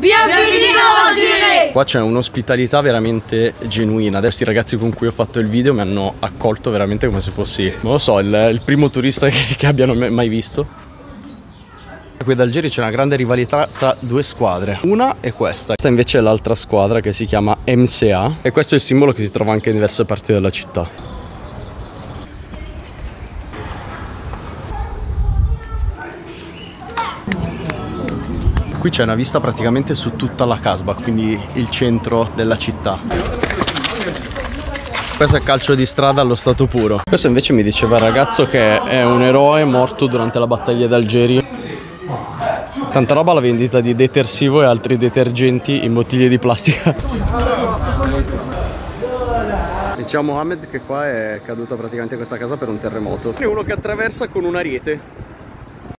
Bienvenuti all'Algeria! Qua c'è un'ospitalità veramente genuina. Adesso i ragazzi con cui ho fatto il video mi hanno accolto veramente come se fossi, non lo so, il primo turista che abbiano mai visto. Qui ad Algeri c'è una grande rivalità tra due squadre. Una è questa. Questa invece è l'altra squadra che si chiama MCA. E questo è il simbolo che si trova anche in diverse parti della città. Qui c'è una vista praticamente su tutta la Casbah, quindi il centro della città. Questo è calcio di strada allo stato puro. Questo invece mi diceva il ragazzo che è un eroe morto durante la battaglia d'Algeri. Tanta roba alla vendita di detersivo e altri detergenti in bottiglie di plastica. Diciamo Mohammed che qua è caduta praticamente questa casa per un terremoto. È uno che attraversa con un ariete.